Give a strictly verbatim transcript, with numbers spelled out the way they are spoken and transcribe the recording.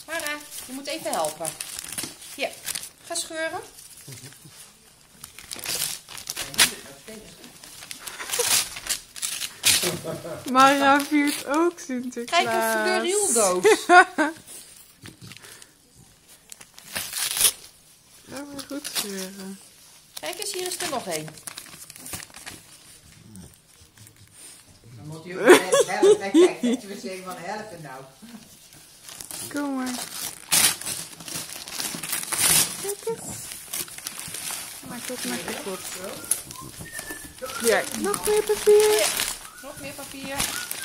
Sarah, je moet even helpen. Hier, ga scheuren. Mara viert ook Sinterklaas. Kijk, een fleurieldoos. Ja, maar goed scheuren. Kijk eens, hier is er nog één. Dan moet je ook helpen. Kijk, dat je zeggen van helpen nou. Kom maar. Kijk eens. Maak het maar kapot. Ja, nog meer papier. Nog meer papier.